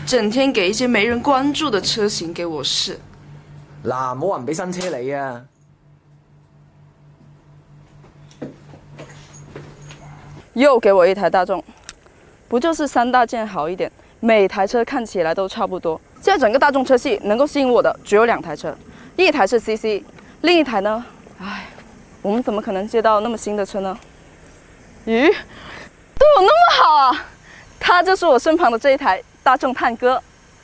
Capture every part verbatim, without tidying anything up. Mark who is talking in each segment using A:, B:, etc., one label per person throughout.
A: 整天给一些没人关注的车型给我试。
B: 嗱，冇人俾新車你啊！
C: 又给我一台大众，不就是三大件好一点，每台车看起来都差不多。现在整个大众车系能够吸引我的只有两台车，一台是 C C， 另一台呢，唉，我们怎么可能接到那么新的车呢？咦，对我那么好啊！它就是我身旁的这一台大众探歌。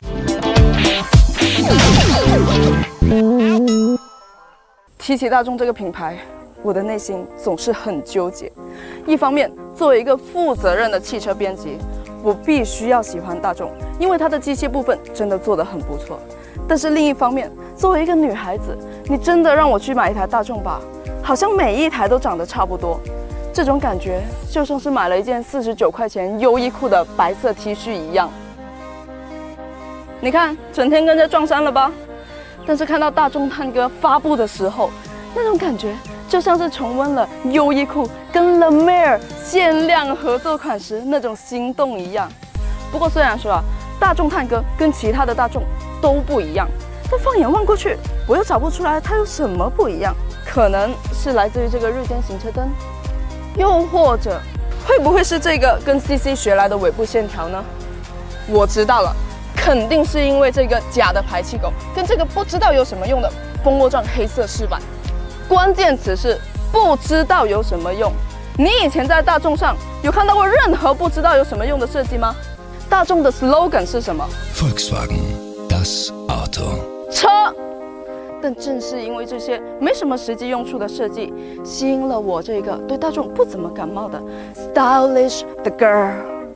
C: 提起大众这个品牌，我的内心总是很纠结。一方面，作为一个负责任的汽车编辑，我必须要喜欢大众，因为它的机械部分真的做得很不错。但是另一方面，作为一个女孩子，你真的让我去买一台大众吧，好像每一台都长得差不多。这种感觉就像是买了一件四十九块钱优衣库的白色 T 恤一样。你看，整天跟着撞衫了吧？但是看到大众探歌发布的时候，那种感觉就像是重温了优衣库跟 La Mer 限量合作款时那种心动一样。不过虽然说啊，大众探歌跟其他的大众都不一样，但放眼望过去，我又找不出来它有什么不一样。可能是来自于这个日间行车灯，又或者会不会是这个跟 C C 学来的尾部线条呢？我知道了。肯定是因为这个假的排气口跟这个不知道有什么用的蜂窝状黑色饰板。关键词是不知道有什么用。你以前在大众上有看到过任何不知道有什么用的设计吗？大众的 slogan 是什么
D: ？Volkswagen das Auto。
C: 车。但正是因为这些没什么实际用处的设计，吸引了我这个对大众不怎么感冒的 stylish the girl。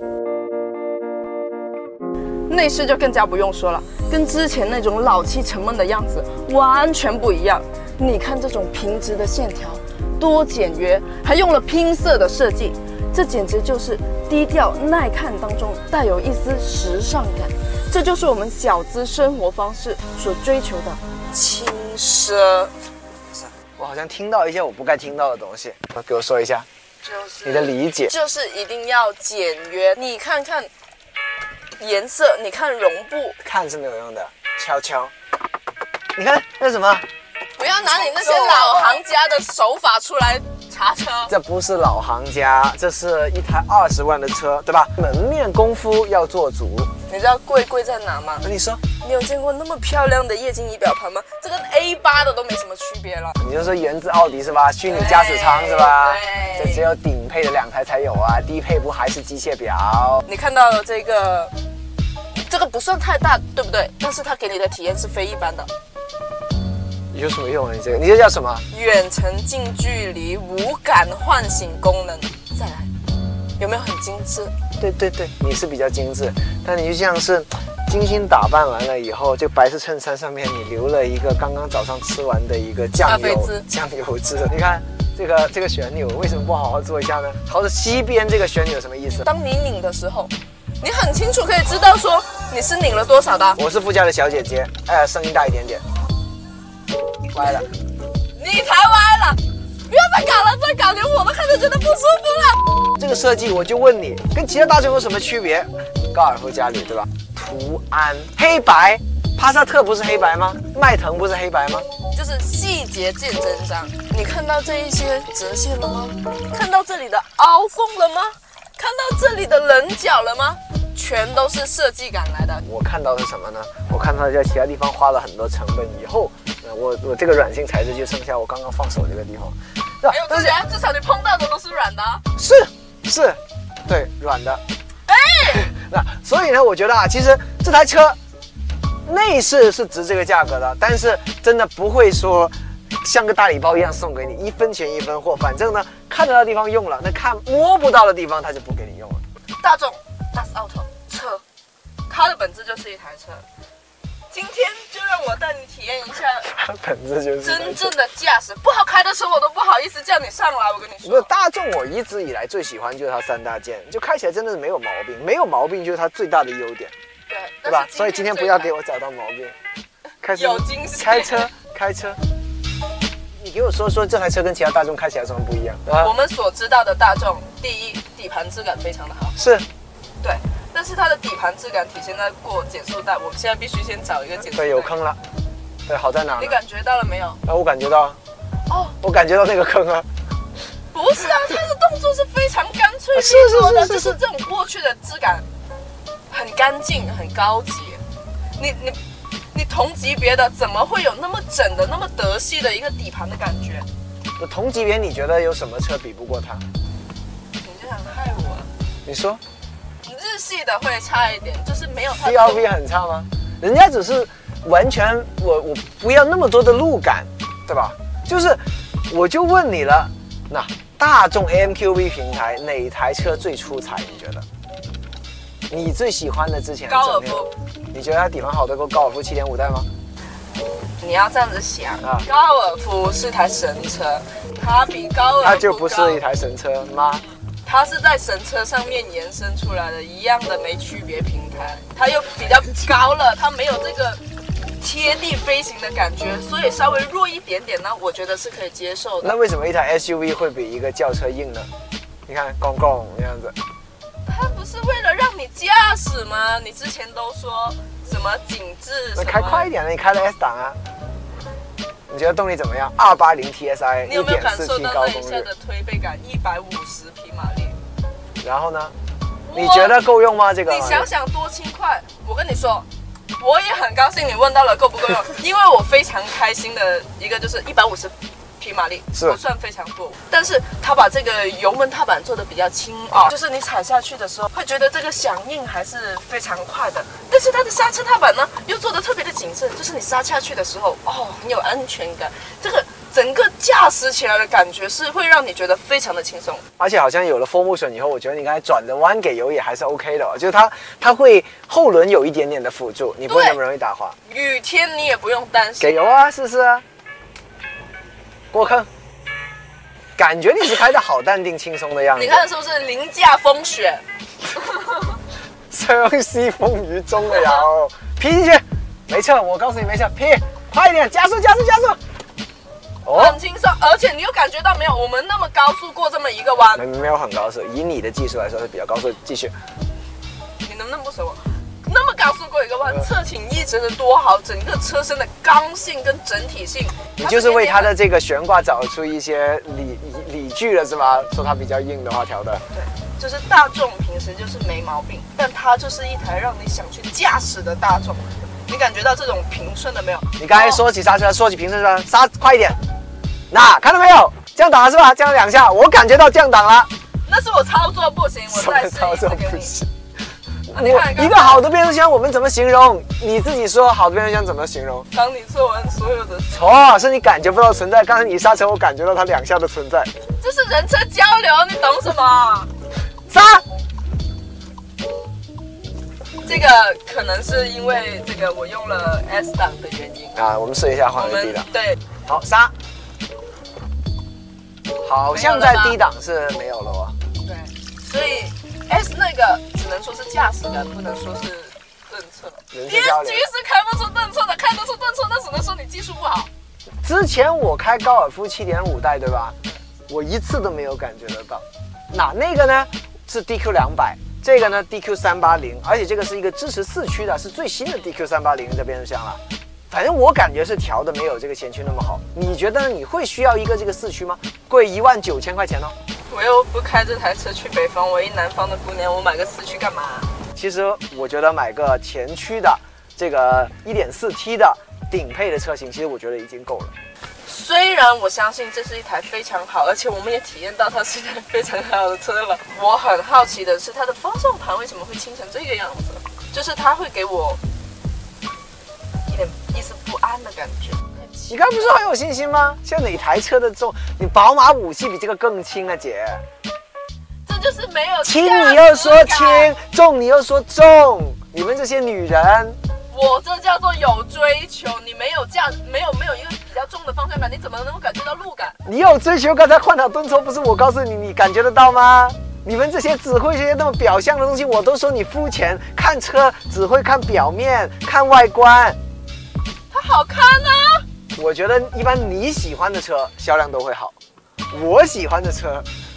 C: 内饰就更加不用说了，跟之前那种老气沉闷的样子完全不一样。你看这种平直的线条，多简约，还用了拼色的设计，这简直就是低调耐看当中带有一丝时尚感。这就是我们小资生活方式所追求的轻奢。
B: 我好像听到一些我不该听到的东西，给我说一下，就是你的理解，
C: 就是一定要简约。你看看。颜色，你看绒布，
B: 看是没有用的，悄悄。你看这是什么？
C: 不要拿你那些老行家的手法出来查车。
B: 这不是老行家，这是一台二十万的车，对吧？门面功夫要做足。
C: 你知道贵贵在哪吗？
B: 你说，
C: 你有见过那么漂亮的液晶仪表盘吗？这跟 A 八 的都没什么区别了。
B: 你就说源自奥迪是吧？虚拟驾驶舱是吧？对，这只有顶配的两台才有啊，低配不还是机械表？
C: 你看到了这个，这个不算太大，对不对？但是它给你的体验是非一般的。
B: 有什么用啊？你这个，你这叫什么？
C: 远程近距离无感唤醒功能。再来，有没有很精致？
B: 对对对，你是比较精致，但你就像是精心打扮完了以后，这白色衬衫上面你留了一个刚刚早上吃完的一个酱油酱油汁。你看这个这个旋钮为什么不好好做一下呢？朝着西边这个旋钮什么意思？当
C: 你拧的时候，你很清楚可以知道说你是拧了多少的。
B: 我是副驾的小姐姐，哎，声音大一点点。歪了，
C: 你才歪了！不要再搞了，再搞连我都看着觉得不舒服了。
B: 这个设计我就问你，跟其他大众有什么区别？高尔夫家里对吧？图案黑白，帕萨特不是黑白吗？迈腾不是黑白吗？
C: 就是细节见真章。你看到这一些折线了吗？看到这里的凹缝了吗？看到这里的棱角了吗？全都是设计感来的。
B: 我看到的是什么呢？我看到在其他地方花了很多成本以后，我我这个软性材质就剩下我刚刚放手这个地方。
C: 没有，至少至少你碰到的都是软的。
B: 是是，对，软的。哎，那所以呢，我觉得啊，其实这台车内饰是值这个价格的，但是真的不会说像个大礼包一样送给你，一分钱一分货。反正呢，看得到的地方用了，那看摸不到的地方它就不给你用了。
C: 大众 das Auto 车，它的本质就是一台车。今天就让我带你体验一下，
B: 它本质就是
C: 真正的驾驶。不好开的车我都不好意思叫你上来，我跟你说。
B: 不是大众，我一直以来最喜欢就是它三大件，就开起来真的是没有毛病，没有毛病就是它最大的优点，
C: 对，
B: 对吧？所以今天不要给我找到毛病。开始
C: 有惊喜。
B: 开车，开车。你给我说说这台车跟其他大众开起来有什么不一样？啊、
C: 我们所知道的大众，第一，底盘质感非常的好。
B: 是。
C: 对。 但是它的底盘质感体现在过减速带，我们现在必须先找一个减速带。
B: 对，有坑了。对，好在哪呢？
C: 你感觉到了没有？
B: 啊，我感觉到。
C: 哦，
B: 我感觉到那个坑啊。
C: 不是啊，它的动作是非常干脆利落的，就是这种过去的质感很干净、很高级。你你你同级别的怎么会有那么整的、那么德系的一个底盘的感觉？
B: 同级别你觉得有什么车比不过它？
C: 你就想害我？
B: 你说？
C: 日系的会差一点，就是没有它。
B: C R V 很差吗？人家只是完全我我不要那么多的路感，对吧？就是我就问你了，那大众 A M Q V 平台哪一台车最出彩？你觉得？你最喜欢的之前
C: 高尔夫？
B: 你觉得它底盘好得过高尔夫七点五代吗？
C: 你要这样子想
B: 啊，
C: 高尔夫是台神车，它比高尔夫
B: 它就不是一台神车吗？
C: 它是在神车上面延伸出来的一样的没区别平台，它又比较高了，它没有这个贴地飞行的感觉，所以稍微弱一点点呢，我觉得是可以接受的。
B: 那为什么一台 S U V 会比一个轿车硬呢？你看，咣咣这样子。
C: 它不是为了让你驾驶吗？你之前都说什么紧致？
B: 那开快一点呢？你开了 S 档啊？你觉得动力怎么样？二八零 T S I，
C: 你有没有感受到那一
B: 功率
C: 下的推背感？一百五十匹马力。
B: 然后呢？你觉得够用吗？这个？
C: 你想想多轻快！我跟你说，我也很高兴你问到了够不够用，因为我非常开心的一个就是一百五十匹马力，
B: 是
C: 不算非常多，但是它把这个油门踏板做的比较轻啊，就是你踩下去的时候会觉得这个响应还是非常快的，但是它的刹车踏板呢又做的特别的谨慎，就是你刹下去的时候哦很有安全感，这个整个驾驶起来的感觉是会让你觉得非常的轻松，
B: 而且好像有了 four motion 以后，我觉得你刚才转的弯给油也还是 OK 的、哦，就是它它会后轮有一点点的辅助，你不会那么容易打滑。
C: 雨天你也不用担心。
B: 给油啊，试试啊。过坑，感觉你是开的好淡定轻松的样子。
C: 你看是不是凌驾风雪？
B: 相思风雨中的摇，劈进去，没错，我告诉你没错，劈，快一点，加速加速加速。
C: 哦，很轻松，而且你有感觉到没有？我们那么高速过这么一个弯，
B: 没没有很高速，以你的技术来说是比较高速。继续，
C: 你能不能不随我？那么高速过一个弯，侧倾一直的多好，整个车身的刚性跟整体性，
B: 你就是为它的这个悬挂找出一些理理据了是吧？说它比较硬的话调的。
C: 对，就是大众平时就是没毛病，但它就是一台让你想去驾驶的大众。你感觉到这种平顺了没有？
B: 你刚才说起刹车，说起平顺车，刹快一点。那看到没有？降档了是吧？降了两下，我感觉到降档了。
C: 那是我操作不行，我再试一次给你。
B: 我一个好的变速箱，我们怎么形容？你自己说好的变速箱怎么形容？
C: 当你做完所有的
B: 错，是你感觉不到存在。刚才你刹车，我感觉到它两下的存在。
C: 这是人车交流，你懂什么？
B: 刹。
C: 这个可能是因为这个我用了 S 档的原因
B: 啊。我们试一下换回 D 档。
C: 对，
B: 好刹。好像在 D 档是没有了哦。
C: 对，所以 S 那个只能说是驾驶感，不能说是顿挫。D S G 是开不出顿挫的，开得出顿挫，那只能说你技术不好。
B: 之前我开高尔夫 七点五代，对吧？我一次都没有感觉得到。那那个呢是 D Q 两百，这个呢 D Q 三八零，而且这个是一个支持四驱的，是最新的 D Q 三八零的变速箱了。反正我感觉是调的没有这个前驱那么好。你觉得你会需要一个这个四驱吗？贵一万九千块钱哦。
C: 我又不开这台车去北方，我一南方的姑娘，我买个四驱干嘛？
B: 其实我觉得买个前驱的这个 一点四 T 的顶配的车型，其实我觉得已经够了。
C: 虽然我相信这是一台非常好，而且我们也体验到它是一台非常好的车了。我很好奇的是，它的方向盘为什么会倾成这个样子？就是它会给我一点一丝不安的感觉。
B: 你刚不是很有信心吗？像哪台车的重？你宝马五系比这个更轻啊，姐。
C: 这就是没有
B: 轻你又说轻，重你又说重，你们这些女人。
C: 我这叫做有追求，你没有驾，没有没有一个比较重的方向感，你怎么能够感觉到路感？
B: 你有追求，刚才换挡顿挫不是我告诉你，你感觉得到吗？你们这些只会这些那么表象的东西，我都说你肤浅，看车只会看表面，看外观。
C: 它好看啊！
B: 我觉得一般你喜欢的车销量都会好，我喜欢的车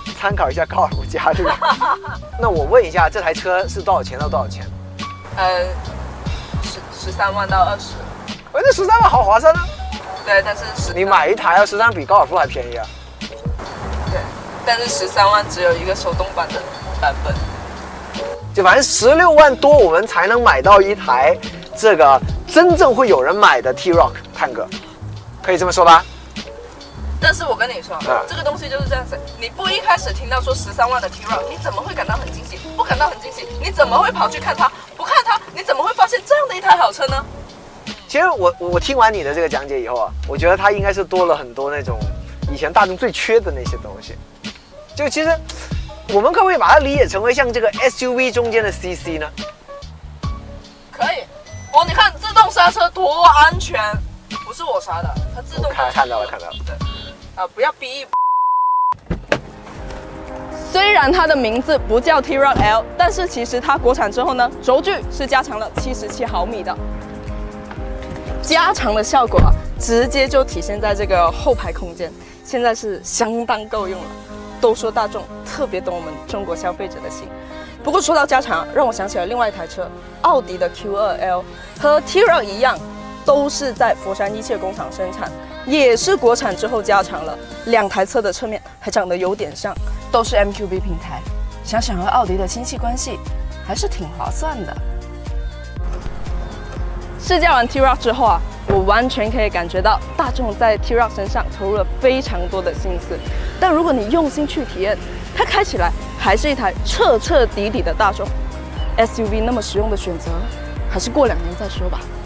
B: 参考一下高尔夫嘉旅。那我问一下，这台车是多少钱到多少钱？
C: 呃，十十三万到二十。
B: 喂，这十三万好划算啊！
C: 对，但是
B: 你买一台要十三比高尔夫还便宜啊。
C: 对，但是十三万只有一个手动版的版本。
B: 就反正十六万多，我们才能买到一台这个真正会有人买的 T-Roc 探戈，可以这么说吧？
C: 但是我跟你说，啊、这个东西就是这样子，你不一开始听到说十三万的 T-Roc， 你怎么会感到很惊喜？不感到很惊喜，你怎么会跑去看它？不看它，你怎么会发现这样的一台好车呢？
B: 其实我我听完你的这个讲解以后啊，我觉得它应该是多了很多那种以前大众最缺的那些东西。就其实我们可不可以把它理解成为像这个 S U V 中间的 C C 呢？
C: 可以。哦，你看自动刹车多安全，不是我刹的，它自动。
B: 看看到了，看到了。
C: 对。啊，不要逼。虽然它的名字不叫 T-Roc L， 但是其实它国产之后呢，轴距是加长了七十七毫米的。加长的效果啊，直接就体现在这个后排空间，现在是相当够用了。都说大众特别懂我们中国消费者的心。不过说到加长，让我想起了另外一台车，奥迪的 Q 二 L， 和 T-Roc 一样，都是在佛山一切工厂生产，也是国产之后加长了。两台车的侧面还长得有点像，都是 M Q B 平台，想想和奥迪的亲戚关系，还是挺划算的。试驾完 T-Roc 之后啊，我完全可以感觉到大众在 T-Roc 身上投入了非常多的心思。但如果你用心去体验，它开起来还是一台彻彻底底的大众 S U V。那么实用的选择，还是过两年再说吧。